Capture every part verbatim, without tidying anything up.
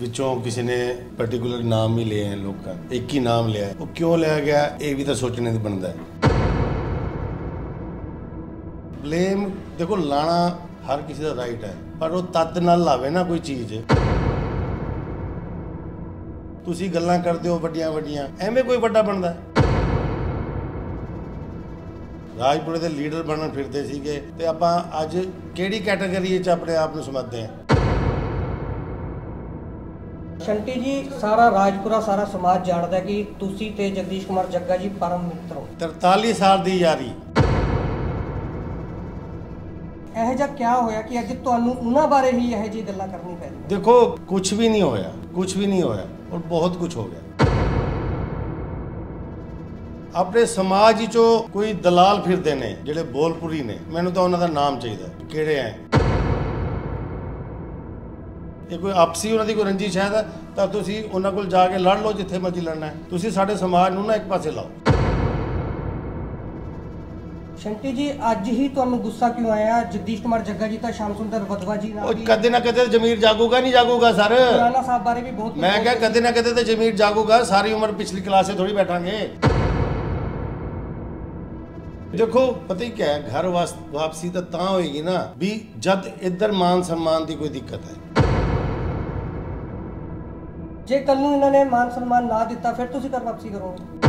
ਵਿੱਚੋਂ ਕਿਸੇ ਨੇ ਪਾਰਟਿਕੂਲਰ ਨਾਮ ਹੀ ਲਏ हैं ਲੋਕਾਂ ਇੱਕ ਹੀ ਨਾਮ ਲਿਆ ਉਹ ਕਿਉਂ ਲਿਆ ਗਿਆ ਇਹ ਵੀ ਤਾਂ ਸੋਚਣੇ ਦੀ ਬਣਦਾ ਹੈ। ਬਲੇਮ ਦੇਖੋ ਲਾਣਾ ਹਰ ਕਿਸੇ ਦਾ ਰਾਈਟ ਹੈ ਪਰ ਉਹ ਤੱਤ ਨਾਲ ਲਾਵੇ ਨਾ ਕੋਈ ਚੀਜ਼। ਤੁਸੀਂ ਗੱਲਾਂ ਕਰਦੇ ਹੋ ਵੱਡੀਆਂ ਵੱਡੀਆਂ ਐਵੇਂ ਕੋਈ ਵੱਡਾ ਬਣਦਾ ਰਾਜਪੁਰੇ ਦੇ ਲੀਡਰ ਬਣਨ ਫਿਰਦੇ ਸੀਗੇ ਤੇ ਆਪਾਂ ਅੱਜ ਕਿਹੜੀ ਕੈਟਾਗਰੀ ਵਿੱਚ ਆਪਣੇ ਆਪ ਨੂੰ ਸਮਝਦੇ ਹਾਂ। शंटी जी सारा राजपुरा सारा समाज जानता है कि तुसी ते जगदीश कुमार जग्गा जी परम मित्र हो। तरताली साल दी यारी ਇਹ ਜਿਹਾ क्या होया कि अज तुहानू उन्हां बारे ही ਇਹ जी गल्लां करनी पै रही। देखो कुछ भी नहीं होया कुछ भी नहीं होया और बहुत कुछ हो गया। अपने समाज चो कोई दलाल फिरदे ने ਜਿਹੜੇ ਬੋਲਪੁਰੀ ਨੇ ਮੈਨੂੰ ਤਾਂ ਉਹਨਾਂ ਦਾ ਨਾਮ ਚਾਹੀਦਾ ਕਿਹੜੇ ਐ ਇਹ ਕੋਈ ਆਪਸੀ ਉਹਨਾਂ ਦੀ ਕੋਈ ਰੰਜਿਸ਼ ਹੈ ਤਾਂ ਤੁਸੀਂ ਉਹਨਾਂ ਕੋਲ ਜਾ ਕੇ ਲੜ ਲਓ ਜਿੱਥੇ ਮਰਜ਼ੀ ਲੜਨਾ ਹੈ। ਤੁਸੀਂ ਸਾਡੇ ਸਮਾਜ ਨੂੰ ਨਾ ਇੱਕ ਪਾਸੇ ਲਾਓ। ਸ਼ੰਟੀ ਜੀ ਅੱਜ ਹੀ ਤੁਹਾਨੂੰ ਗੁੱਸਾ ਕਿਉਂ ਆਇਆ ਜਗਦੀਸ਼ ਕੁਮਾਰ ਜੱਗਾ ਜੀ ਤਾਂ ਸ਼ਾਮ ਸੁੰਦਰ ਵਦਵਾ ਜੀ ਨਾਲ ਉਹ ਕਦੇ ਨਾ ਕਦੇ ਜ਼ਮੀਰ ਜਾਗੂਗਾ ਨਹੀਂ ਜਾਗੂਗਾ ਸਰ। ਰਾਣਾ ਸਾਹਿਬ ਬਾਰੇ ਵੀ ਬਹੁਤ ਮੈਂ ਕਿਹਾ ਕਦੇ ਨਾ ਕਦੇ ਤਾਂ ਜ਼ਮੀਰ ਜਾਗੂਗਾ ਸਾਰੀ ਉਮਰ ਪਿਛਲੀ ਕਲਾਸ 'ਚ ਥੋੜੀ ਬੈਠਾਂਗੇ। ਦੇਖੋ ਪਤਾ ਹੀ ਕਿਆ ਹੈ ਘਰ ਵਾਪਸੀ ਤਾਂ ਤਾਂ ਹੋਏਗੀ ਨਾ ਵੀ ਜਦ ਇੱਧਰ ਮਾਨ सम्मान ਦੀ ਕੋਈ ਦਿੱਕਤ ਹੈ। ਜੇ ਕੱਲ ਨੂੰ ਇਹਨਾਂ ਨੇ ਮਾਨ ਸਨਮਾਨ ਨਾ ਦਿੱਤਾ ਫਿਰ ਤੁਸੀਂ ਕਰ ਵਾਪਸੀ ਕਰੋਗੇ।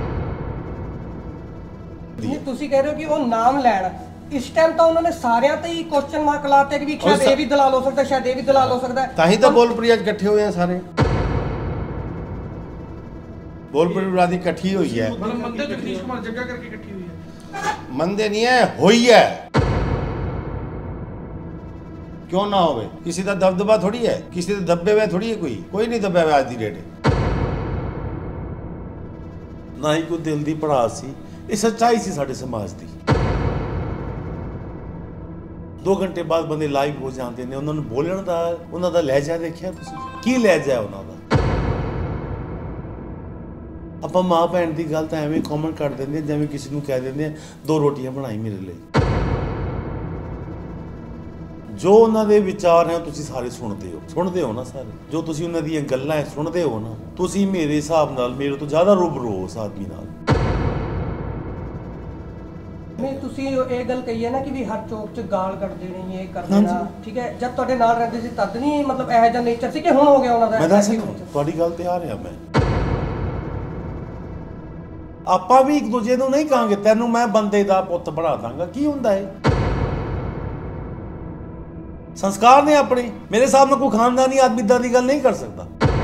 ਨਹੀਂ ਤੁਸੀਂ ਕਹਿ ਰਹੇ ਹੋ ਕਿ ਉਹ ਨਾਮ ਲੈਣ ਇਸ ਟਾਈਮ ਤਾਂ ਉਹਨਾਂ ਨੇ ਸਾਰਿਆਂ ਤੇ ਹੀ ਕੁਐਸਚਨ ਮਾਰਕ ਲਾਤੇ ਕਿ ਵੀ ਸ਼ਾਇਦ ਇਹ ਵੀ ਦਲਾਲ ਹੋ ਸਕਦਾ ਸ਼ਾਇਦ ਇਹ ਵੀ ਦਲਾਲ ਹੋ ਸਕਦਾ। ਤਾਂ ਹੀ ਤਾਂ ਬੋਲਪੁਰੀ ਅੱਜ ਇਕੱਠੇ ਹੋਏ ਆ ਸਾਰੇ ਬੋਲਪੁਰੀ ਬਰਾਦਰੀ ਇਕੱਠੀ ਹੋਈ ਹੈ। ਮਤਲਬ ਮੰਦੇ ਜਗਦੀਸ਼ ਕੁਮਾਰ ਜੱਗਾ ਕਰਕੇ ਇਕੱਠੀ ਹੋਈ ਹੈ। ਮੰਦੇ ਨਹੀਂ ਹੈ ਹੋਈ ਹੈ क्यों ना हो किसी का दबदबा थोड़ी है किसी के दबे हुए थोड़ी है कोई कोई नहीं दबा हुआ आज की डेट ना ही कोई दिल की भड़ास सी ये सच्चाई सी साडे समाज की। दो घंटे बाद बंदे लाइव हो जाते हैं उन्होंने बोलने का उन्हों का लहजा देखिया तुसीं की लहजा है उन्हों का। आप माँ भैन की गल तो एवं कॉमन कर देंगे जिवें किसी को कह देंगे दो रोटियां बनाई मेरे लिए। जो उन्होंने विचार हैं तुसी सारे सुनते हो सुनते हो ना सारे जो तुसी उन्हां दी गल्लां सुनते हो ना तुसी मेरे हिसाब नाल मेरे तो ज़्यादा रूबरू हो उस आदमी नाल। नहीं तुसी ये गल कही है ना कि भी हर चौक च गाल कट देनी ये कर देना ठीक है जब तुहाडे नाल रहंदे सी तद नहीं मतलब इहो जिहा नेचर सी कि हुण हो गया उन्हां दा। मैं दस तुहाडी गल ते आ रहा मैं आपां भी एक दूजे नूं नहीं कहांगे तैनूं मैं बंदे दा पुੱਤ बना दांगा की हुंदा है। संस्कार ने अपने मेरे हिसाब में कोई खानदानी आदमी इदा की गल नहीं कर सकता।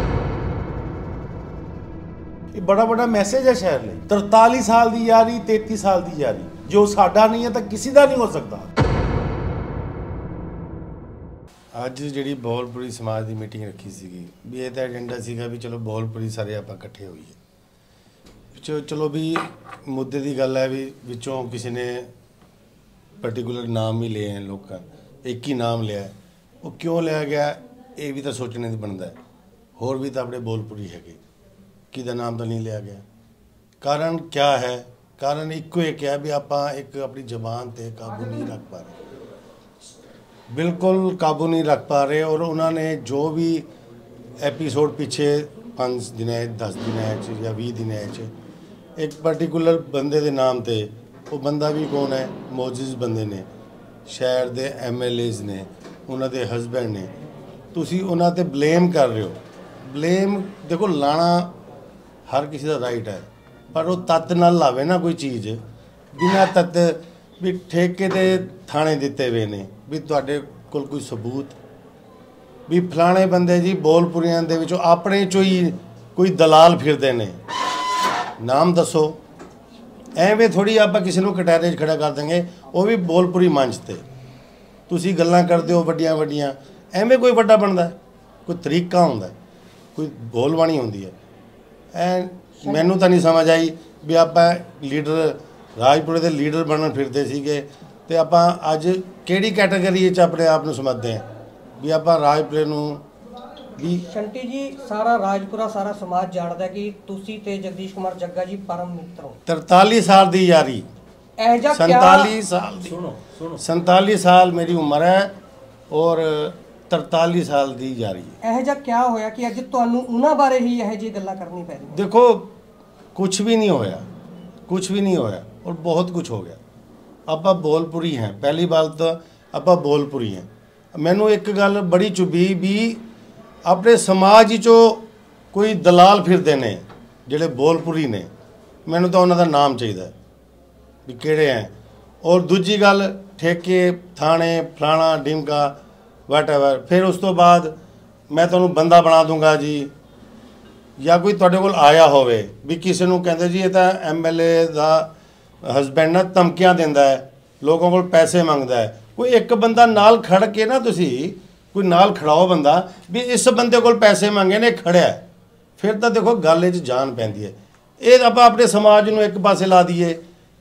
ये बड़ा बड़ा मैसेज है शहर लिए तरताली साल की यारी तैंती साल की यारी जो साडा नहीं है तो किसी का नहीं हो सकता। ਅੱਜ ਜਿਹੜੀ ਬੋਲਪੁਰੀ ਸਮਾਜ ਦੀ ਮੀਟਿੰਗ ਰੱਖੀ ਸੀਗੀ ਵੀ ਇਹ ਤਾਂ ਏਜੰਡਾ ਸੀਗਾ ਵੀ ਚਲੋ ਬੋਲਪੁਰੀ ਸਾਰੇ ਆਪਾਂ ਇਕੱਠੇ ਹੋਈਏ ਚਲੋ ਵੀ ਮੁੱਦੇ ਦੀ ਗੱਲ ਹੈ ਵੀ ਵਿੱਚੋਂ ਕਿਸੇ ਨੇ ਪਾਰਟਿਕੂਲਰ ਨਾਮ ਹੀ ਲਏ हैं ਲੋਕਾਂ एक ही नाम लिया वो क्यों लिया गया ये भी तो सोचने की बनता है। होर भी तो अपने बोलपुरी है कि नाम तो नहीं लिया गया कारण क्या है कारण इको एक है भी आप एक अपनी जबान ते काबू नहीं रख पा रहे बिल्कुल काबू नहीं रख पा रहे और उन्होंने जो भी एपीसोड पिछे पाँच दिन दस दिन या भी दिन एक पर्टिकुलर बंदे के नाम ते वो बंदा भी कौन है मोजिज बंदे ने शहर के एम एल एज ने उन्होंने हसबैंड ने तुसी उन्होंने ब्लेम कर रहे हो। ब्लेम देखो लाना हर किसी का राइट है पर वो तत्त ना लावे ना कोई चीज़ बिना तत्त भी ठेके दे थाने दिते हुए ने भी तुहाडे कोल कोई सबूत भी फलाने बंदे जी बोलपुरियां दे विचों अपने चो ही कोई दलाल फिरदे ने नाम दसो ਐਵੇਂ ਥੋੜੀ ਆਪਾਂ ਕਿਸੇ ਨੂੰ ਕਟਾਰੇ 'ਚ ਖੜਾ ਕਰ ਦਾਂਗੇ ਉਹ ਵੀ ਬੋਲਪੁਰੀ ਮੰਚ ਤੇ ਤੁਸੀਂ ਗੱਲਾਂ ਕਰਦੇ ਹੋ ਵੱਡੀਆਂ ਵੱਡੀਆਂ ਐਵੇਂ ਕੋਈ ਵੱਡਾ ਬਣਦਾ ਕੋਈ ਤਰੀਕਾ ਹੁੰਦਾ ਕੋਈ ਬੋਲਬਾਣੀ ਹੁੰਦੀ ਹੈ ਐ ਮੈਨੂੰ ਤਾਂ ਨਹੀਂ ਸਮਝ ਆਈ ਵੀ ਆਪਾਂ ਲੀਡਰ ਰਾਜਪੁਰੇ ਦੇ ਲੀਡਰ ਬਣਨ ਫਿਰਦੇ ਸੀਗੇ ਤੇ ਆਪਾਂ ਅੱਜ ਕਿਹੜੀ ਕੈਟਾਗਰੀ 'ਚ ਆਪਣੇ ਆਪ ਨੂੰ ਸਮਝਦੇ ਹਾਂ ਵੀ ਆਪਾਂ ਰਾਜਪੁਰੇ ਨੂੰ शंटी जी सारा राजपुरा सारा समाज जानता है कि तुसी ते जगदीश कुमार जग्गा जी परम मित्र हो। तरताली साल दी यारी सैंताली साल दी सुनो सुनो सैंताली साल मेरी उम्र है और ਤਰਤਾਲੀ ਸਾਲ ਦੀ ਜਾ ਰਹੀ ਹੈ। ਇਹੋ ਜਿਹਾ ਕਿਆ ਹੋਇਆ ਕਿ ਅੱਜ ਤੁਹਾਨੂੰ ਉਹਨਾਂ ਬਾਰੇ ਹੀ ਇਹੋ ਜਿਹੀ ਗੱਲਾਂ ਕਰਨੀ ਪੈ ਰਹੀਆਂ? ਦੇਖੋ ਕੁਝ ਵੀ ਨਹੀਂ ਹੋਇਆ, ਕੁਝ ਵੀ ਨਹੀਂ ਹੋਇਆ ਔਰ ਬਹੁਤ ਕੁਝ ਹੋ ਗਿਆ। ਆਪਾਂ ਬੋਲਪੁਰੀ ਹੈ, ਪਹਿਲੀ ਬਾਤ ਤਾਂ ਆਪਾਂ ਬੋਲਪੁਰੀ ਹੈ। ਮੈਨੂੰ ਇੱਕ ਗੱਲ ਬੜੀ ਚੁਭੀ ਵੀ ਆਪਣੇ ਸਮਾਜ ਵਿੱਚੋਂ ਕੋਈ ਦਲਾਲ ਫਿਰਦੇ ਨੇ ਜਿਹੜੇ ਬੋਲਪੁਰੀ ਨੇ, ਮੈਨੂੰ ਤਾਂ ਉਹਨਾਂ ਦਾ ਨਾਮ ਚਾਹੀਦਾ ਵੀ ਕਿਹੜੇ ਹੈ। ਔਰ ਦੂਜੀ ਗੱਲ ਠੇਕੇ ਥਾਣੇ ਫਲਾਣਾ ਡਿਮਕਾ ਵਾਟਐਵਰ, ਫਿਰ ਉਸ ਤੋਂ ਬਾਅਦ ਮੈਂ ਤੁਹਾਨੂੰ ਬੰਦਾ ਬਣਾ ਦੂੰਗਾ ਜੀ, ਜਾਂ ਕੋਈ ਤੁਹਾਡੇ ਕੋਲ ਆਇਆ ਹੋਵੇ ਵੀ ਕਿਸੇ ਨੂੰ ਕਹਿੰਦੇ ਜੀ ਇਹ ਤਾਂ ਐਮ ਐਲ ਏ ਦਾ ਹਸਬੈਂਡ ਨਾ ਧਮਕੀਆਂ ਦਿੰਦਾ ਹੈ, ਲੋਕਾਂ ਕੋਲ ਪੈਸੇ ਮੰਗਦਾ ਹੈ। ਕੋਈ ਇੱਕ ਬੰਦਾ ਨਾਲ ਖੜ ਕੇ ਨਾ, ਤੁਸੀਂ ਕੋਈ ਨਾਲ ਖੜਾਓ ਬੰਦਾ ਵੀ ਇਸ ਬੰਦੇ ਕੋਲ ਪੈਸੇ ਮੰਗੇ ਨੇ, ਖੜਿਆ, ਫਿਰ ਤਾਂ ਦੇਖੋ ਗੱਲ 'ਚ ਜਾਨ ਪੈਂਦੀ ਹੈ। ਇਹ ਆਪਾਂ ਆਪਣੇ ਸਮਾਜ ਨੂੰ ਇੱਕ ਪਾਸੇ ਲਾ ਦਈਏ,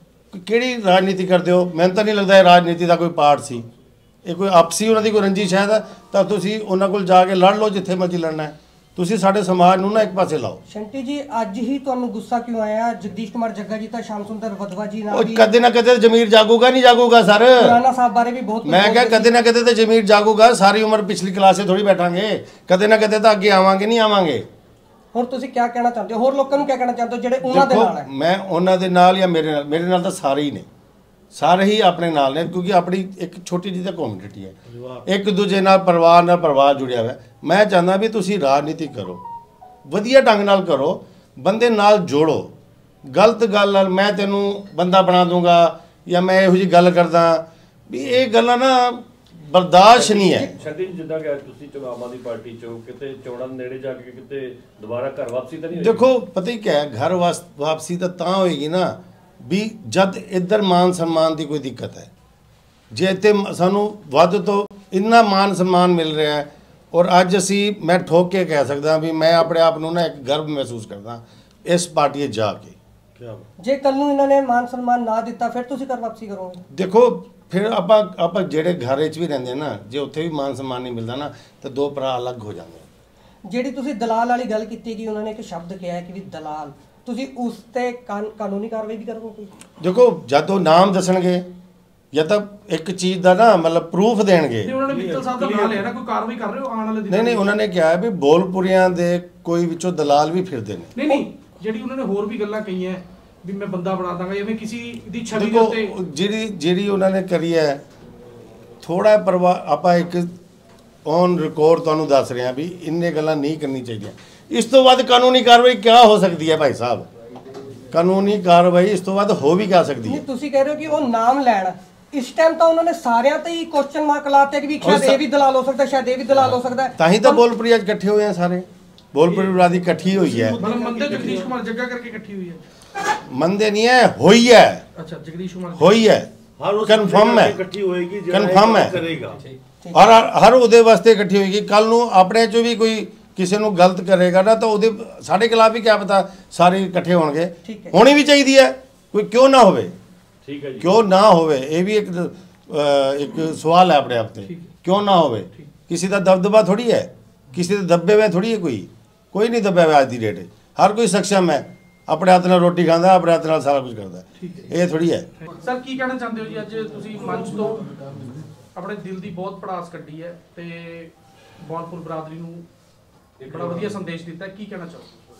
ਕਿਹੜੀ ਰਾਜਨੀਤੀ ਕਰਦੇ ਹੋ? ਮੈਨੂੰ ਤਾਂ ਨਹੀਂ ਲੱਗਦਾ ਇਹ ਰਾਜਨੀਤੀ ਦਾ ਕੋਈ ਪਾਰਟ ਸੀ, ਇਹ ਕੋਈ ਆਪਸੀ ਉਹਨਾਂ ਦੀ ਕੋਈ ਰੰਜਿਸ਼ ਹੈ ਤਾਂ ਤੁਸੀਂ ਉਹਨਾਂ ਕੋਲ ਜਾ ਕੇ ਲੜ ਲਓ ਜਿੱਥੇ ਮਰਜ਼ੀ ਲੜਨਾ ਹੈ। ਤੁਸੀਂ ਸਾਡੇ ਸਮਾਜ ਨੂੰ ਨਾ ਇੱਕ ਪਾਸੇ ਲਾਓ। ਸ਼ੰਟੀ ਜੀ, ਅੱਜ ਹੀ ਤੁਹਾਨੂੰ ਗੁੱਸਾ ਕਿਉਂ ਆਇਆ? ਜਗਦੀਸ਼ ਕੁਮਾਰ ਜੱਗਾ ਜੀ ਤਾਂ ਸ਼ਾਮ ਸੁੰਦਰ ਵਧਵਾ ਜੀ ਨਾਲ ਉਹ ਵੀ ਕਦੇ ਨਾ ਕਦੇ ਜ਼ਮੀਰ ਜਾਗੂਗਾ, ਨਹੀਂ ਜਾਗੂਗਾ ਸਰ। ਰਾਣਾ ਸਾਹਿਬ ਬਾਰੇ ਵੀ ਬਹੁਤ ਮੈਂ ਕਿਹਾ ਕਦੇ ਨਾ ਕਦੇ ਤਾਂ ਜ਼ਮੀਰ ਜਾਗੂਗਾ। ਸਾਰੀ ਉਮਰ ਪਿਛਲੀ ਕਲਾਸ 'ਚ ਥੋੜੀ ਬੈਠਾਂਗੇ, ਕਦੇ ਨਾ ਕਦੇ ਤਾਂ ਅੱਗੇ ਆਵਾਂਗੇ, ਨਹੀਂ ਆਵਾਂਗੇ। ਹੁਣ ਤੁਸੀਂ ਕੀ ਕਹਿਣਾ ਚਾਹੁੰਦੇ ਹੋ? ਹੋਰ ਲੋਕਾਂ ਨੂੰ ਕੀ ਕਹਿਣਾ ਚਾਹੁੰਦੇ ਹੋ ਜਿਹੜੇ ਉਹਨਾਂ ਦੇ ਦੇਖੋ ਨਾਲ ਹੈ? ਮੈਂ ਉਹਨਾਂ ਦੇ ਨਾਲ ਜਾਂ ਮੇਰੇ ਨਾਲ, ਮੇਰੇ ਨਾਲ ਤਾਂ ਸਾਰੇ ਹੀ ਨੇ, ਸਾਰੇ ਹੀ ਆਪਣੇ ਨਾਲ ਨੇ, ਕਿਉਂਕਿ ਆਪਣੀ ਇੱਕ ਛੋਟੀ ਜਿਹੀ ਤਾਂ ਕਮਿਊਨਿਟੀ ਹੈ, ਇੱਕ ਦੂਜੇ ਨਾਲ ਪਰਿਵਾਰ ਨਾਲ ਪਰਿਵਾਰ ਜੁੜਿਆ ਹੋਇਆ। ਮੈਂ ਚਾਹੁੰਦਾ ਵੀ ਤੁਸੀਂ ਰਾਜਨੀਤੀ ਕਰੋ, ਵਧੀਆ ਢੰਗ ਨਾਲ ਕਰੋ, ਬੰਦੇ ਨਾਲ ਜੋੜੋ। ਗਲਤ ਗੱਲ ਨਾਲ ਮੈਂ ਤੈਨੂੰ ਬੰਦਾ ਬਣਾ ਦੂੰਗਾ ਜਾਂ ਮੈਂ ਇਹੋ ਜਿਹੀ ਗੱਲ ਕਰਦਾ ਵੀ ਇਹ ਗੱਲਾਂ ਨਾ ਬਰਦਾਸ਼ਤ ਨਹੀਂ ਹੈ। ਸ਼ੰਟੀ ਜੀ, ਜਿੱਦਾਂ ਕਿ ਤੁਸੀਂ ਚਲੋ ਆਮ ਆਦਮੀ ਪਾਰਟੀ ਚੋਂ ਕਿਤੇ ਚੋਣਾਂ ਦੇ ਨੇੜੇ ਜਾ ਕੇ ਕਿਤੇ ਦੁਬਾਰਾ ਘਰ ਵਾਪਸੀ ਤਾਂ ਨਹੀਂ ਹੋਈ? ਦੇਖੋ ਪਤਾ ਹੀ ਕਿਆ ਹੈ, ਘਰ ਵਾਸ ਵਾਪਸੀ ਤਾਂ ਤਾਂ ਹੋਏਗੀ ਨਾ ਵੀ ਜਦ ਇੱਧਰ ਮਾਨ ਸਨਮਾਨ ਦੀ ਕੋਈ ਦਿੱਕਤ ਹੈ। ਜੇ ਇੱਥੇ ਸਾਨੂੰ ਵੱਧ ਤੋਂ ਇੰਨਾ ਮਾਨ ਸਨਮਾਨ ਮਿਲ ਰਿਹਾ ਹੈ, ਔਰ ਅੱਜ ਅਸੀਂ ਮੈਂ ਠੋਕ ਕੇ ਕਹਿ ਸਕਦਾ ਵੀ ਮੈਂ ਆਪਣੇ ਆਪ ਨੂੰ ਨਾ ਇੱਕ ਗਰਵ ਮਹਿਸੂਸ ਕਰਦਾ ਇਸ ਪਾਰਟੀ 'ਚ ਜਾ ਕੇ। ਜੇ ਕੱਲ ਨੂੰ ਇਹਨਾਂ ਨੇ ਮਾਨ ਸਨਮਾਨ ਨਾ ਦਿੱਤਾ ਫਿਰ ਤੁਸੀਂ ਘਰ ਵਾਪਸੀ ਕਰੋਗੇ? ਦੇਖੋ ਫਿਰ ਆਪਾਂ ਆਪਾਂ ਜਿਹੜੇ ਘਰ ਵਿੱਚ ਵੀ ਰਹਿੰਦੇ ਨਾ, ਜੇ ਉੱਥੇ ਵੀ ਮਾਨ ਸਨਮਾਨ ਨਹੀਂ ਮਿਲਦਾ ਨਾ ਤਾਂ ਦੋ ਭਰਾ ਅਲੱਗ ਹੋ ਜਾਂਦੇ। ਜਿਹੜੀ ਤੁਸੀਂ ਦਲਾਲ ਵਾਲੀ ਗੱਲ ਕੀਤੀ ਕਿ ਉਹਨਾਂ ਨੇ ਇੱਕ ਸ਼ਬਦ ਕਿਹਾ ਹੈ ਕਿ ਵੀ ਦਲਾਲ, ਤੁਸੀਂ ਉਸ ਤੇ ਕਾਨੂੰਨੀ ਕਾਰਵਾਈ ਵੀ ਕਰੋਗੇ? ਦੇਖੋ ਜਦ ਉਹ ਨਾਮ ਦੱਸਣਗੇ ਜਾਂ ਤਾਂ ਇੱਕ ਚੀਜ਼ ਦਾ ਨਾ ਮਤਲਬ ਪ੍ਰੂਫ ਦੇਣਗੇ। ਤੇ ਉਹਨਾਂ ਨੇ ਮਿੱਤਲ ਸਾਹਿਬ ਦਾ ਨਾਮ ਲਿਆ ਨਾ, ਕੋਈ ਕਾਰਵਾਈ ਕਰ ਰਹੇ ਹੋ ਆਉਣ ਵਾਲੇ ਦਿਨਾਂ? ਨਹੀਂ ਨਹੀਂ, ਉਹਨਾਂ ਨੇ ਕਿਹਾ ਵੀ ਬੋਲਪੁਰੀਆਂ ਦੇ ਕੋਈ ਵਿੱਚੋਂ ਦਲਾਲ ਵੀ ਫਿਰਦੇ ਨੇ। ਨਹੀਂ ਨਹੀਂ, ਜਿਹੜੀ ਉਹਨਾਂ ਨੇ ਹੋਰ ਵੀ ਗੱਲਾਂ ਕਹੀਆਂ ਵੀ ਮੈਂ ਬੰਦਾ ਬਣਾ ਦਾਂਗਾ ਜਾਂ ਮੈਂ ਕਿਸੇ ਦੀ ਛਵੀ ਦੇ ਦੇਖੋ ਉੱਤੇ, ਜਿਹੜੀ ਜਿਹੜੀ ਉਹਨਾਂ ਨੇ ਕਰੀ ਹੈ ਥੋੜਾ ਪਰਵਾ ਆਪਾਂ ਇੱਕ ਔਨ ਰਿਕਾਰਡ ਤੁਹਾਨੂੰ ਦੱਸ ਰਹੇ ਹਾਂ ਵੀ ਇੰਨੇ ਗੱਲਾਂ ਨਹੀਂ ਕਰਨੀ ਚਾਹੀਦੀਆਂ। ਇਸ ਤੋਂ ਬਾਅਦ ਕਾਨੂੰਨੀ ਕਾਰਵਾਈ ਕਿਆ ਹੋ ਸਕਦੀ ਹੈ ਭਾਈ ਸਾਹਿਬ? ਕਾਨੂੰਨੀ ਕਾਰਵਾਈ ਇਸ ਤੋਂ ਬਾਅਦ ਹੋ ਵੀ ਕਿਆ ਸਕਦੀ ਨਹੀਂ, ਹੈ? ਤੁਸੀਂ ਕਹਿ ਰਹੇ ਹੋ ਕਿ ਉਹ ਨਾਮ ਲੈਣ, ਇਸ ਟਾਈਮ ਤਾਂ ਉਹਨਾਂ ਨੇ ਸਾਰਿਆਂ ਤੇ ਹੀ ਕੁਐਸਚਨ ਮਾਰਕ ਲਾਤੇ ਕਿ ਵੀ ਸ਼ਾਇਦ ਇਹ ਵੀ ਦਲਾਲ ਹੋ ਸਕਦਾ, ਸ਼ਾਇਦ ਇਹ ਵੀ ਦਲਾਲ ਹੋ ਸਕਦਾ ਹੈ। ਤਾਂ ਹੀ ਤਾਂ ਬੋਲਪੁਰੀ ਅੱਜ ਇਕੱਠੇ ਹੋਏ ਆ ਸਾਰੇ, ਬੋਲਪੁਰੀ ਬਰਾਦਰੀ ਇਕੱਠੀ ਹੋਈ ਹੈ। ਮਤਲਬ ਮੰਦੇ ਜਗਦੀਸ਼ ਕੁਮਾਰ ਜੱਗਾ ਕਰਕੇ ਇਕੱਠੀ ਹੋਈ ਹੈ? ਮੰਦੇ ਨਹੀਂ ਹੈ, ਹੋਈ ਹੈ, ਅੱਛਾ, ਜਗਦੀਸ਼ ਕੁਮਾਰ ਹੋਈ ਹੈ, ਹਰ ਉਸ ਕਨਫਰਮ ਹੈ, ਇਕੱਠੀ ਹੋਏਗੀ ਜਿਹੜਾ ਕਨਫਰਮ ਹੈ ਕਰੇਗਾ। ਔਰ ਹਰ ਉਹਦੇ ਵਾਸਤੇ ਇਕੱਠੀ ਹੋਏਗੀ। ਕੱਲ ਨੂੰ ਆਪਣੇ ਚੋਂ ਵੀ ਕੋਈ ਕਿਸੇ ਨੂੰ ਗਲਤ ਕਰੇਗਾ ਨਾ ਤਾਂ ਉਹਦੇ ਸਾਡੇ ਖਿਲਾਫ ਵੀ ਕਿਆ ਪਤਾ ਸਾਰੇ ਇਕੱਠੇ ਹੋਣਗੇ। ਠੀਕ ਹੈ। ਹੋਣੀ ਵੀ ਚਾਹੀਦੀ ਹੈ, ਕੋਈ ਕਿਉਂ ਨਾ ਹੋਵੇ, ਠੀਕ ਹੈ ਜੀ। ਕਿਉਂ ਨਾ ਹੋਵੇ, ਇਹ ਵੀ ਇੱਕ ਅਹ, ਇੱਕ ਸਵਾਲ ਹੈ ਆਪਣੇ ਆਪ ਤੇ, ਕਿਉਂ ਨਾ ਹੋਵੇ। ਕਿਸੇ ਦਾ ਦਬਦਬਾ ਥੋੜੀ ਹੈ, ਕਿਸੇ ਦੇ ਦੱਬੇ ਹੋਏ ਥੋੜੀ ਹੈ, ਕੋਈ ਕੋਈ ਨਹੀਂ ਦੱਬਿਆ ਹੋਇਆ ਅੱਜ ਦੀ ਡੇਟ। ਹਰ ਕੋਈ ਸક્ષਮ ਹੈ, ਆਪਣੇ ਹੱਥ ਨਾਲ ਰੋਟੀ ਖਾਂਦਾ, ਆਪਣੇ ਹੱਥ ਨਾਲ ਸਾਰਾ ਕੁਝ ਕਰਦਾ, ਇਹ ਥੋੜੀ ਹੈ। ਸਰ ਕੀ ਕਹਿਣਾ ਚਾਹੁੰਦੇ ਹੋ ਜੀ? ਅੱਜ ਤੁਸੀਂ ਮੰਚ ਤੋਂ ਆਪਣੇ ਦਿਲ ਦੀ ਬਹੁਤ ਪੜਾਸ ਕੱਢੀ ਹੈ ਤੇ ਬੋਲਪੁਰ ਬਰਾਦਰੀ ਨੂੰ ਬੜਾ ਵਧੀਆ ਸੰਦੇਸ਼ ਦਿੱਤਾ, ਕੀ ਕਹਿਣਾ ਚਾਹੋਗੇ?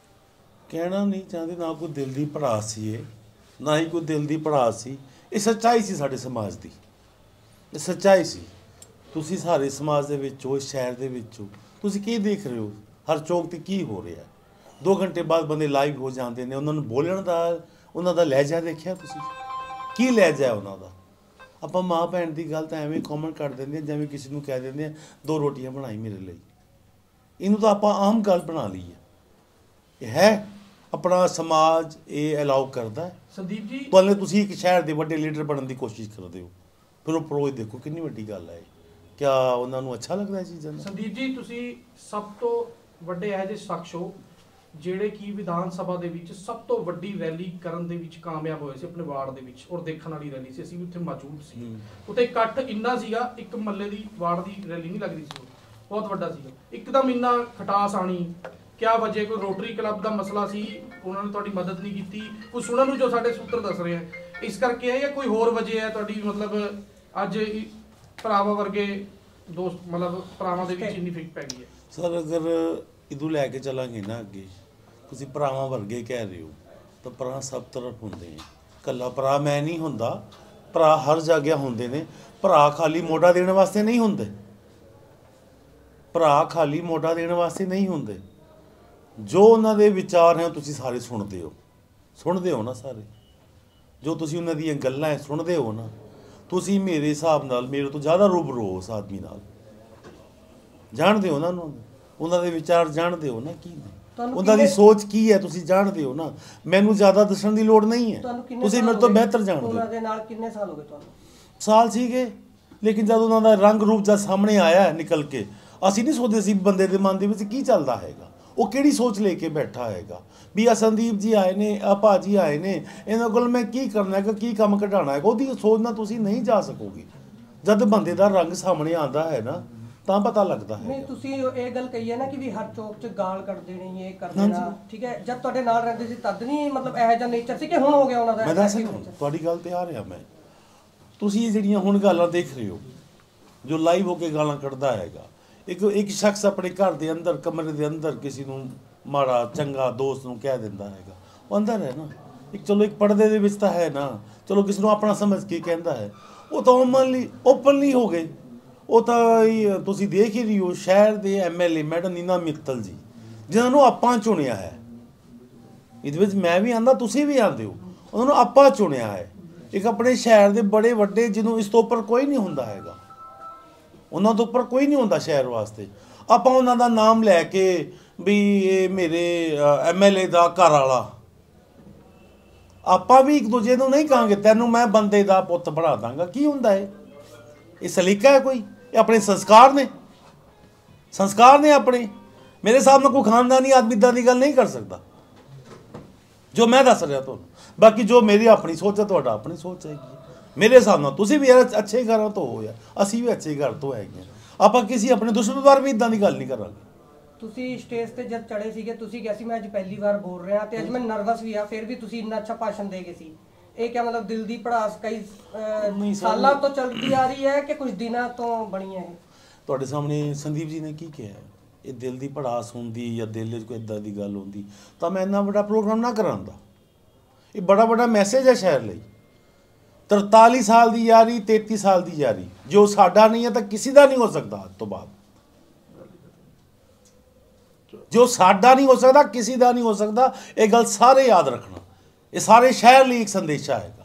ਕਹਿਣਾ ਨਹੀਂ ਚਾਹੁੰਦੇ, ਨਾ ਕੋਈ ਦਿਲ ਦੀ ਭੜਾਸ ਸੀ ਇਹ, ਨਾ ਹੀ ਕੋਈ ਦਿਲ ਦੀ ਭੜਾਸ ਸੀ। ਇਹ ਸੱਚਾਈ ਸੀ ਸਾਡੇ ਸਮਾਜ ਦੀ, ਇਹ ਸੱਚਾਈ ਸੀ। ਤੁਸੀਂ ਸਾਰੇ ਸਮਾਜ ਦੇ ਵਿੱਚ ਹੋ, ਇਸ ਸ਼ਹਿਰ ਦੇ ਵਿੱਚ ਹੋ, ਤੁਸੀਂ ਕੀ ਦੇਖ ਰਹੇ ਹੋ? ਹਰ ਚੌਕ ਤੇ ਕੀ ਹੋ ਰਿਹਾ? ਦੋ ਘੰਟੇ ਬਾਅਦ ਬੰਦੇ ਲਾਈਵ ਹੋ ਜਾਂਦੇ ਨੇ। ਉਹਨਾਂ ਨੂੰ ਬੋਲਣ ਦਾ, ਉਹਨਾਂ ਦਾ ਲਹਿਜਾ ਦੇਖਿਆ ਤੁਸੀਂ? ਕੀ ਲਹਿਜਾ ਹੈ ਉਹਨਾਂ ਦਾ? ਆਪਾਂ ਮਾਂ ਭੈਣ ਦੀ ਗੱਲ ਤਾਂ ਐਵੇਂ ਕਾਮੈਂਟ ਕਰ ਦਿੰਦੇ ਹਾਂ ਜਿਵੇਂ ਕਿਸੇ ਨੂੰ ਕਹਿ ਦਿੰਦੇ ਆ ਦੋ ਰੋਟੀਆਂ ਬਣਾਈ ਮੇਰੇ ਲਈ। ਇਹਨੂੰ ਤਾਂ ਆਪਾਂ ਆਮ ਗੱਲ ਬਣਾ ਲਈ ਹੈ। ਇਹ ਹੈ ਆਪਣਾ ਸਮਾਜ ਇਹ ਅਲਾਉ ਕਰਦਾ ਹੈ। ਸੰਦੀਪ ਜੀ, ਭਾਵੇਂ ਤੁਸੀਂ ਇੱਕ ਸ਼ਹਿਰ ਦੇ ਵੱਡੇ ਲੀਡਰ ਬਣਨ ਦੀ ਕੋਸ਼ਿਸ਼ ਕਰਦੇ ਹੋ, ਫਿਰ ਉਹ ਪ੍ਰੋਜ ਦੇਖੋ ਕਿੰਨੀ ਵੱਡੀ ਗੱਲ ਹੈ। ਕਿਆ ਉਹਨਾਂ ਨੂੰ ਅੱਛਾ ਲੱਗਦਾ ਇਹ ਚੀਜ਼ਾਂ ਦਾ? ਸੰਦੀਪ ਜੀ, ਤੁਸੀਂ ਸਭ ਤੋਂ ਵੱਡੇ ਇਹੋ ਜਿਹੇ ਸ਼ਖਸ ਹੋ ਜਿਹੜੇ ਕਿ ਵਿਧਾਨ ਸਭਾ ਦੇ ਵਿੱਚ ਸਭ ਤੋਂ ਵੱਡੀ ਰੈਲੀ ਕਰਨ ਦੇ ਵਿੱਚ ਕਾਮਯਾਬ ਹੋਏ ਸੀ ਆਪਣੇ ਵਾਰਡ ਦੇ ਵਿੱਚ, ਔਰ ਦੇਖਣ ਵਾਲੀ ਰੈਲੀ ਸੀ, ਅਸੀਂ ਵੀ ਉੱਥੇ ਮੌਜੂਦ ਸੀ। ਉੱਥੇ ਇਕੱਠ ਇੰਨਾ ਸੀਗਾ, ਇੱਕ ਮੱਲੇ ਦੀ ਵਾਰਡ ਦੀ ਰੈਲੀ ਨਹੀਂ ਲੱਗਦੀ ਸੀ, ਬਹੁਤ ਵੱਡਾ ਸੀਗਾ। ਇੱਕਦਮ ਇੰਨਾ ਖਟਾਸ ਆਣੀ, ਕਿਆ ਵਜ੍ਹਾ? ਕੋਈ ਰੋਟਰੀ ਕਲੱਬ ਦਾ ਮਸਲਾ ਸੀ, ਉਹਨਾਂ ਨੇ ਤੁਹਾਡੀ ਮਦਦ ਨਹੀਂ ਕੀਤੀ, ਕੁਝ ਸੁਣਨ ਨੂੰ ਜੋ ਸਾਡੇ ਸੂਤਰ ਦੱਸ ਰਹੇ ਆ, ਇਸ ਕਰਕੇ ਹੈ ਜਾਂ ਕੋਈ ਹੋਰ ਵਜ੍ਹਾ ਹੈ ਤੁਹਾਡੀ? ਮਤਲਬ ਅੱਜ ਭਰਾਵਾਂ ਵਰਗੇ ਦੋਸਤ ਮਤਲਬ ਭਰਾਵਾਂ ਦੇ ਵਿੱਚ ਇੰਨੀ ਫਿੱਕ ਪੈ ਗਈ ਹੈ? ਸਰ ਅਗਰ ਇਹਨੂੰ ਲੈ ਕੇ ਚੱਲਾਂਗੇ ਨਾ ਅੱਗੇ, ਤੁਸੀਂ ਭਰਾਵਾਂ ਵਰਗੇ ਕਹਿ ਰਹੇ ਹੋ, ਤਾਂ ਭਰਾ ਸਭ ਤਰਫ ਹੁੰਦੇ ਨੇ। ਇਕੱਲਾ ਭਰਾ ਮੈਂ ਨਹੀਂ ਹੁੰਦਾ, ਭਰਾ ਹਰ ਜਗ੍ਹਾ ਹੁੰਦੇ ਨੇ। ਭਰਾ ਖਾਲੀ ਮੋਢਾ ਦੇਣ ਵਾਸਤੇ ਨਹੀਂ ਹੁੰਦੇ, ਭਰਾ ਖਾਲੀ ਮੋਢਾ ਦੇਣ ਵਾਸਤੇ ਨਹੀਂ ਹੁੰਦੇ। ਜੋ ਉਹਨਾਂ ਦੇ ਵਿਚਾਰ ਹੈ ਤੁਸੀਂ ਸਾਰੇ ਸੁਣਦੇ ਹੋ, ਸੁਣਦੇ ਹੋ ਨਾ ਸਾਰੇ, ਜੋ ਤੁਸੀਂ ਉਹਨਾਂ ਦੀਆਂ ਗੱਲਾਂ ਸੁਣਦੇ ਹੋ ਨਾ, ਤੁਸੀਂ ਮੇਰੇ ਹਿਸਾਬ ਨਾਲ ਮੇਰੇ ਤੋਂ ਜ਼ਿਆਦਾ ਰੂਬਰੂ ਹੋ ਉਸ ਆਦਮੀ ਨਾਲ, ਜਾਣਦੇ ਹੋ ਨਾ ਉਹਨਾਂ ਨੂੰ, ਉਹਨਾਂ ਦੇ ਵਿਚਾਰ ਜਾਣਦੇ ਹੋ ਨਾ ਕੀ ਨੇ, ਉਹਨਾਂ ਦੀ ਸੋਚ ਕੀ ਹੈ ਤੁਸੀਂ ਜਾਣਦੇ ਹੋ ਨਾ। ਮੈਨੂੰ ਜ਼ਿਆਦਾ ਦੱਸਣ ਦੀ ਲੋੜ ਨਹੀਂ ਹੈ, ਤੁਸੀਂ ਮੇਰੇ ਤੋਂ ਬਿਹਤਰ ਜਾਣਦੇ ਹੋ। ਉਹਨਾਂ ਦੇ ਨਾਲ ਕਿੰਨੇ ਸਾਲ ਹੋ ਗਏ ਤੁਹਾਨੂੰ? ਸਾਲ ਸੀਗੇ, ਲੇਕਿਨ ਜਦ ਉਹਨਾਂ ਦਾ ਰੰਗ ਰੂਪ ਜਦ ਸਾਹਮਣੇ ਆਇਆ ਨਿਕਲ ਕੇ, ਅਸੀਂ ਨਹੀਂ ਸੋਚਦੇ ਸੀ ਬੰਦੇ ਦੇ ਮਨ ਦੇ ਵਿੱਚ ਕੀ ਚੱਲਦਾ ਹੈਗਾ, ਉਹ ਕਿਹੜੀ ਸੋਚ ਲੈ ਕੇ ਬੈਠਾ ਹੈਗਾ ਵੀ ਆ ਸੰਦੀਪ ਜੀ ਆਏ ਨੇ, ਆ ਭਾਜੀ ਆਏ ਨੇ, ਇਹਨਾਂ ਕੋਲ ਮੈਂ ਕੀ ਕਰਨਾ ਹੈਗਾ, ਕੀ ਕੰਮ ਕਢਾਉਣਾ ਹੈਗਾ, ਉਹਦੀ ਸੋਚ ਨਾਲ ਤੁਸੀਂ ਨਹੀਂ ਜਾ ਸਕੋਗੇ। ਜਦ ਬੰਦੇ ਦਾ ਰੰਗ ਸਾਹਮਣੇ ਆਉਂਦਾ ਹੈ ਨਾ ਤਾਂ ਪਤਾ ਲੱਗਦਾ ਹੈ। ਨਹੀਂ ਤੁਸੀਂ ਇਹ ਗੱਲ ਕਹੀ ਹੈ ਨਾ ਕਿ ਵੀ ਹਰ ਚੌਕ 'ਚ ਗਾਲ ਕੱਢ ਦੇਣੀ, ਇਹ ਕਰ ਦੇਣਾ, ਠੀਕ ਹੈ। ਜਦ ਤੁਹਾਡੇ ਨਾਲ ਰਹਿੰਦੇ ਸੀ ਤਦ ਨਹੀਂ ਮਤਲਬ ਇਹੋ ਜਿਹਾ ਨੇਚਰ ਸੀ ਕਿ ਹੁਣ ਹੋ ਗਿਆ ਉਹਨਾਂ ਦਾ? ਮੈਂ ਦੱਸ ਤੁਹਾਡੀ ਗੱਲ ਤੇ ਆ ਰਿਹਾ ਮੈਂ, ਤੁਸੀਂ ਇਹ ਜਿਹੜੀਆਂ ਹੁਣ ਗਾਲਾਂ ਦੇਖ ਰਹੇ ਹੋ, ਜੋ ਲਾਈਵ ਹੋ ਕੇ ਗਾਲਾਂ ਕੱਢਦਾ ਹੈਗਾ, ਇੱਕ ਇੱਕ ਸ਼ਖਸ ਆਪਣੇ ਘਰ ਦੇ ਅੰਦਰ ਕਮਰੇ ਦੇ ਅੰਦਰ ਕਿਸੇ ਨੂੰ ਮਾੜਾ ਚੰਗਾ ਦੋਸਤ ਨੂੰ ਕਹਿ ਦਿੰਦਾ ਹੈਗਾ, ਉਹ ਅੰਦਰ ਹੈ ਨਾ, ਇੱਕ ਚਲੋ ਇੱਕ ਪਰਦੇ ਦੇ ਵਿੱਚ ਤਾਂ ਹੈ ਨਾ, ਚਲੋ ਕਿਸ ਨੂੰ ਆਪਣਾ ਸਮਝ ਕੇ ਕਹਿੰਦਾ ਹੈ, ਉਹ ਤਾਂ ਓਪਨਲੀ ਓਪਨਲੀ ਹੋ ਗਏ। ਉਹ ਤਾਂ ਤੁਸੀਂ ਦੇਖ ਹੀ ਰਹੀ ਹੋ, ਸ਼ਹਿਰ ਦੇ M L A madam Neena Mittal ji, ਜਿਨ੍ਹਾਂ ਨੂੰ ਆਪਾਂ ਚੁਣਿਆ ਹੈ, ਇਹਦੇ ਵਿੱਚ ਮੈਂ ਵੀ ਆਂਦਾ ਤੁਸੀਂ ਵੀ ਆਉਂਦੇ ਹੋ, ਉਹਨਾਂ ਨੂੰ ਆਪਾਂ ਚੁਣਿਆ ਹੈ, ਇੱਕ ਆਪਣੇ ਸ਼ਹਿਰ ਦੇ ਬੜੇ ਵੱਡੇ ਜਿਹਨੂੰ ਇਸ ਤੋਂ ਉੱਪਰ ਕੋਈ ਨਹੀਂ ਹੁੰਦਾ ਹੈਗਾ, ਉਹਨਾਂ ਤੋਂ ਉੱਪਰ ਕੋਈ ਨਹੀਂ ਹੁੰਦਾ ਸ਼ਹਿਰ ਵਾਸਤੇ। ਆਪਾਂ ਉਹਨਾਂ ਦਾ ਨਾਮ ਲੈ ਕੇ ਵੀ ਇਹ ਮੇਰੇ ਐਮ ਐਲ ਏ ਦਾ ਘਰ ਵਾਲਾ, ਆਪਾਂ ਵੀ ਇੱਕ ਦੂਜੇ ਨੂੰ ਨਹੀਂ ਕਹਾਂਗੇ ਤੈਨੂੰ ਮੈਂ ਬੰਦੇ ਦਾ ਪੁੱਤ ਬਣਾ ਦਾਂਗਾ। ਕੀ ਹੁੰਦਾ ਹੈ ਇਹ? ਸਲੀਕਾ ਹੈ ਕੋਈ? ਇਹ ਆਪਣੇ ਸੰਸਕਾਰ ਨੇ, ਸੰਸਕਾਰ ਨੇ ਆਪਣੇ। ਮੇਰੇ ਹਿਸਾਬ ਨਾਲ ਕੋਈ ਖਾਨਦਾਨੀ ਆਦਮੀ ਇੱਦਾਂ ਦੀ ਗੱਲ ਨਹੀਂ ਕਰ ਸਕਦਾ ਜੋ ਮੈਂ ਦੱਸ ਰਿਹਾ ਤੁਹਾਨੂੰ। ਬਾਕੀ ਜੋ ਮੇਰੀ ਆਪਣੀ ਸੋਚ ਹੈ, ਤੁਹਾਡਾ ਆਪਣੀ ਸੋਚ ਹੈਗੀ। ਮੇਰੇ ਹਿਸਾਬ ਨਾਲ ਤੁਸੀਂ ਵੀ ਯਾਰ ਅੱਛੇ ਘਰਾਂ ਤੋਂ ਹੋ, ਯਾਰ ਅਸੀਂ ਵੀ ਅੱਛੇ ਘਰ ਤੋਂ ਹੈਗੇ, ਆਪਾਂ ਕਿਸੇ ਆਪਣੇ ਦੁਸ਼ਮਣ ਬਾਰੇ ਵੀ ਇੱਦਾਂ ਦੀ ਗੱਲ ਨਹੀਂ ਕਰਾਂਗੇ। ਤੁਸੀਂ ਸਟੇਜ ਤੇ ਜਦ ਚੜੇ ਸੀਗੇ ਤੁਸੀਂ ਕਿਹਾ ਸੀ ਮੈਂ ਅੱਜ ਪਹਿਲੀ ਵਾਰ ਬੋਲ ਰਿਹਾ ਤੇ ਅੱਜ ਮੈਂ ਨਰਵਸ ਵੀ ਆ, ਫਿਰ ਵੀ ਤੁਸੀਂ ਇੰਨਾ ਅੱਛਾ ਭਾਸ਼ਣ ਦੇ ਗਏ ਸੀ। ਇਹ ਕਿਆ ਮਤਲਬ ਦਿਲ ਦੀ ਭੜਾਸ ਕਈ ਸਾਲਾਂ ਤੋਂ ਚੱਲਦੀ ਆ ਰਹੀ ਹੈ ਕਿ ਕੁਝ ਦਿਨਾਂ ਤੋਂ ਬਣੀ ਹੈ? ਤੁਹਾਡੇ ਸਾਹਮਣੇ ਸੰਦੀਪ ਜੀ ਨੇ ਕੀ ਕਿਹਾ, ਇਹ ਦਿਲ ਦੀ ਭੜਾਸ ਹੁੰਦੀ ਜਾਂ ਦਿਲ 'ਚ ਕੋਈ ਇੱਦਾਂ ਦੀ ਗੱਲ ਹੁੰਦੀ ਤਾਂ ਮੈਂ ਇੰਨਾ ਵੱਡਾ ਪ੍ਰੋਗਰਾਮ ਨਾ ਕਰਾਂਦਾ। ਇਹ ਬੜਾ ਵੱਡਾ ਮੈਸੇਜ ਹੈ ਸ਼ਹਿਰ ਲਈ। ਤਰਤਾਲੀ ਸਾਲ ਦੀ ਯਾਰੀ, ਤੇਤੀ ਸਾਲ ਦੀ ਯਾਰੀ, ਜੋ ਸਾਡਾ ਨਹੀਂ ਹੈ ਤਾਂ ਕਿਸੇ ਦਾ ਨਹੀਂ ਹੋ ਸਕਦਾ ਅੱਜ ਤੋਂ ਬਾਅਦ। ਜੋ ਸਾਡਾ ਨਹੀਂ ਹੋ ਸਕਦਾ ਕਿਸੇ ਦਾ ਨਹੀਂ ਹੋ ਸਕਦਾ, ਇਹ ਗੱਲ ਸਾਰੇ ਯਾਦ ਰੱਖਣਾ। ਇਹ ਸਾਰੇ ਸ਼ਹਿਰ ਲਈ ਇੱਕ ਸੰਦੇਸ਼ਾ ਹੈ।